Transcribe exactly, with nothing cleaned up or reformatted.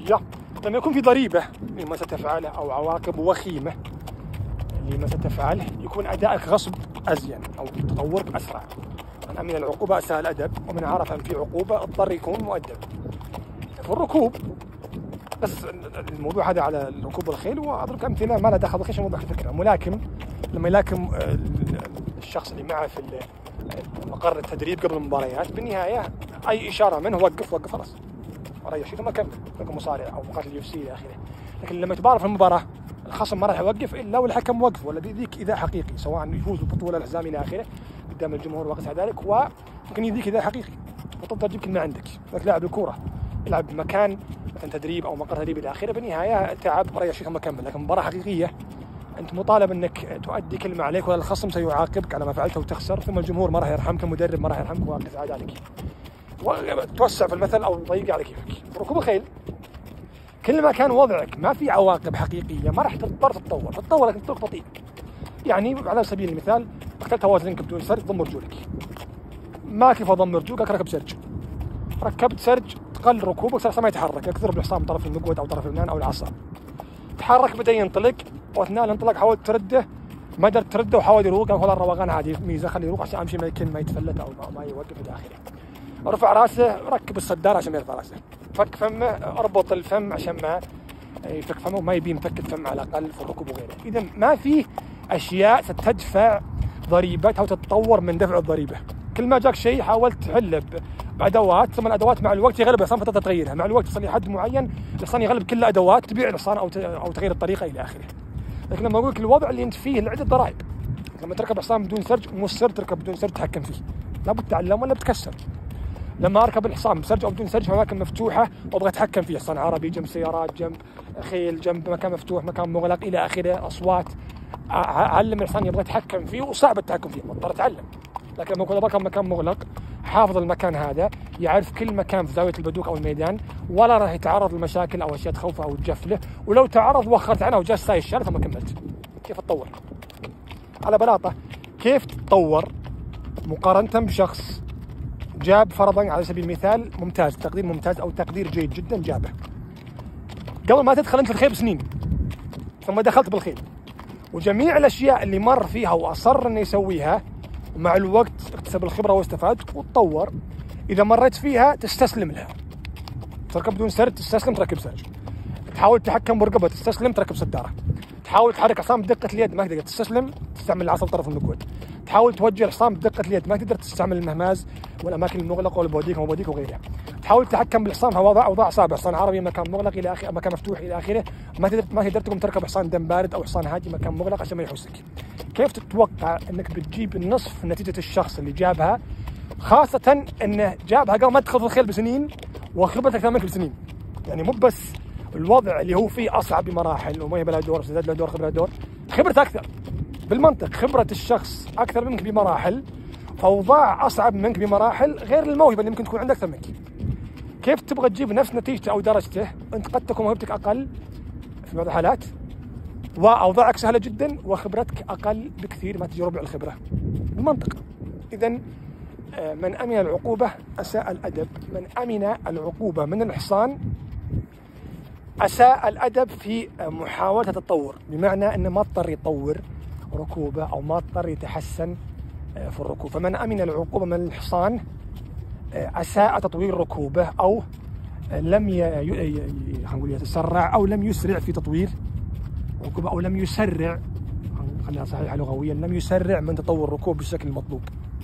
الحقيقية لما يكون في ضريبة لما ستفعله أو عواقب وخيمة لما ستفعله، يكون أدائك غصب أزين أو تطورك أسرع. من أمن العقوبة أساء الأدب، ومن عرف أن في عقوبة اضطر يكون مؤدب. في الركوب بس الموضوع هذا على ركوب الخيل، وأضرب أمثلة ما له دخل بالخيل عشان موضوع الفكرة. ملاكم لما يلاكم الشخص اللي معه في مقر التدريب قبل المباريات، بالنهاية أي إشارة منه وقف وقف خلاص ريح شيء ثم كمل، لكن مصارع أو مقاتل اليو اف سي إلى آخره. لكن لما يتبارى في المباراة الخصم ما راح يوقف إلا والحكم وقف، ولا بيديك إيذاء حقيقي سواء يفوز بالبطولة الحزام إلى آخره قدام الجمهور وقتها ذلك، وممكن يديك إيذاء حقيقي وتفضل تجيب كلمة عندك. لك لاعب الكورة يلعب بمكان مثلا تدريب أو مقر تدريب إلى آخره، بالنهاية تعب ريح شيء ثم كمل. لكن مباراة حقيقية أنت مطالب أنك تؤدي كلمة عليك، ولا الخصم سيعاقبك على ما فعلته وتخسر، ثم الجمهور ما راح يرحمك، المدرب ما راح يرحمك، وهكذا ذلك. وتوسع في المثل أو ضيق على كيفك. في ركوب الخيل كل ما كان وضعك ما في عواقب حقيقية ما راح تضطر تتطور، تتطور لكن تطور بطيء. يعني على سبيل المثال قتلت وزنك بدون سرج ضم رجولك، ما كيف اضم رجولك ركب سرج، ركبت سرج تقل ركوبك صار ما يتحرك، يكثر بالحصان طرف المقود او طرف البنان او العصا، تحرك بدا ينطلق، واثناء الانطلاق حاولت ترده ما قدرت ترده وحاول يروق، ولا الروقان عادي ميزه خليه يروق عشان امشي ما يمكن ما يتفلت او ما يوقف الى اخره. رفع راسه ركب الصدار عشان ما يرفع راسه، فك فمه اربط الفم عشان ما يفك فمه وما يبي مفك الفم على الاقل في الركوب وغيره. اذا ما في اشياء ستدفع ضريبتها وتتطور من دفع الضريبه. كل ما جاك شيء حاولت تحله بادوات، ثم الادوات مع الوقت يغلب الحصان فتره تغيرها، مع الوقت تصل لحد معين الحصان يغلب كل الادوات تبيع الحصان او او تغير الطريقه الى اخره. لكن لما اقول لك الوضع اللي انت فيه لعده ضرائب، لما تركب حصان بدون سرج مو السر تركب بدون سرج تتحكم فيه، لابد تتعلم ولا بتكسر. لما اركب الحصان بسرج او بدون سرج في اماكن مفتوحه وابغى اتحكم فيه، حصان عربي جنب سيارات جنب خيل جنب مكان مفتوح مكان مغلق الى اخره اصوات، اعلم الحصان يبغى يتحكم فيه وصعب التحكم فيه مضطر اتعلم. لكن لما اكون بركب مكان مغلق حافظ المكان هذا يعرف كل مكان في زاويه البدوك او الميدان، ولا راح يتعرض لمشاكل او اشياء تخوفه او تجفله، ولو تعرض وخرت عنه وجاء ساي الشارع ثم كملت. كيف تطور؟ على بلاطه كيف تتطور مقارنه بشخص جاب فرضا على سبيل المثال ممتاز، تقدير ممتاز او تقدير جيد جدا جابه قبل ما تدخل انت في الخيل بسنين، ثم دخلت بالخيل وجميع الاشياء اللي مر فيها واصر انه يسويها، ومع الوقت اكتسب الخبره واستفاد وتطور. اذا مريت فيها تستسلم لها، تركب بدون سرج تستسلم تركب سرج، تحاول تتحكم برقبه تستسلم تركب صداره، تحاول تحرك حصان بدقه اليد ما تقدر تستسلم تستعمل العصا طرف المقود، تحاول توجه الحصان بدقه اليد ما تقدر تستعمل المهماز والاماكن المغلقه والبوديك وبوديك وغيرها، تحاول تتحكم بالحصان في وضع اوضاع صعبه، حصان عربي مكان مغلق الى اخره مكان مفتوح الى اخره، ما تقدر ما تقدر تقوم تركب حصان دم بارد او حصان هادي مكان مغلق عشان ما يحوسك. كيف تتوقع انك بتجيب نصف نتيجه الشخص اللي جابها، خاصه انه جابها قبل ما تدخل في الخيل بسنين وخبرتك اكثر منك بسنين؟ يعني مو بس الوضع اللي هو فيه اصعب بمراحل وما يبي له دور سداد له دور خبره دور، خبرته اكثر بالمنطق، خبره الشخص اكثر منك بمراحل، فاوضاع اصعب منك بمراحل غير الموهبه اللي ممكن تكون عندك اكثر منك. كيف تبغى تجيب نفس نتيجته او درجته انت قد تكون موهبتك اقل في بعض الحالات واوضاعك سهله جدا وخبرتك اقل بكثير ما تجي ربع الخبره بالمنطق. اذا من امن العقوبه اساء الادب، من امن العقوبه من الحصان اساء الادب في محاوله التطور، بمعنى انه ما اضطر يطور ركوبه او ما اضطر يتحسن في الركوب. فمن امن العقوبه من الحصان اساء تطوير ركوبه او لم ي... خلينا نقول يتسرع او لم يسرع في تطوير ركوبه او لم يسرع، خليها صحيحه لغويا، لم يسرع من تطور الركوب بالشكل المطلوب.